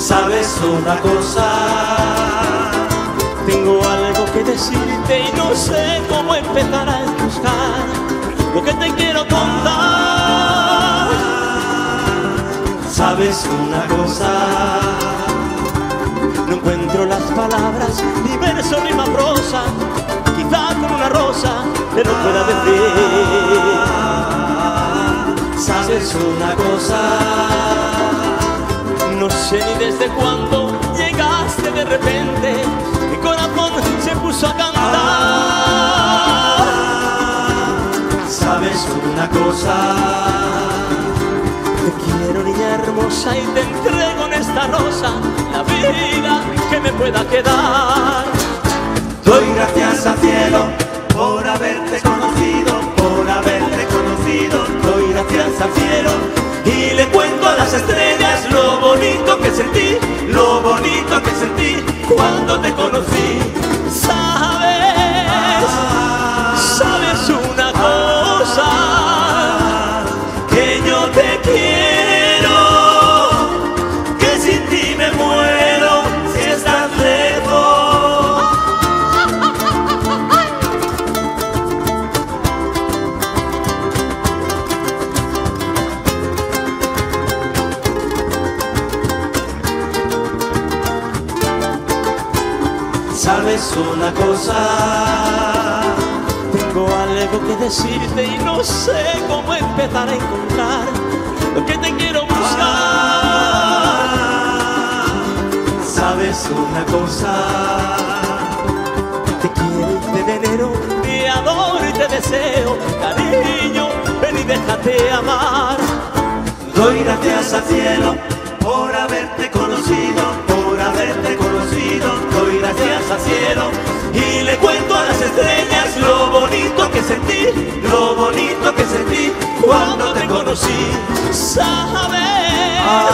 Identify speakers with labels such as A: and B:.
A: ¿Sabes una cosa?
B: Tengo algo que decirte y no sé cómo empezar a buscar lo que te quiero contar.
A: ¿Sabes una cosa?
B: No encuentro las palabras, ni verso ni más prosa. Quizá con una rosa te lo pueda decir.
A: ¿Sabes una cosa?
B: No sé ni desde cuándo llegaste de repente. Mi corazón se puso a cantar.
A: ¿Sabes una cosa?
B: Te quiero, niña hermosa, y te entrego en esta rosa la vida que me pueda quedar.
A: Doy gracias al cielo por haberte conocido, por haberte conocido. Doy gracias al cielo y le cuento a las estrellas lo bonito que sentí, lo bonito que sentí cuando te conocí.
B: ¿Sabes una cosa?
A: Que yo te quiero, que sin ti me muero si estás lejos. ¿Sabes una cosa?
B: Tengo algo que decirte y no sé cómo empezar a encontrar lo que te quiero buscar.
A: ¿Sabes una cosa?
B: Te quiero y te venero, te adoro y te deseo. Cariño, ven y déjate amar.
A: Doy gracias al cielo por haberte conocido, por haberte conocido. Doy gracias al cielo y le cuento a las estrellas lo bonito que sentí, lo bonito que sentí cuando te conocí.
B: ¿Sabes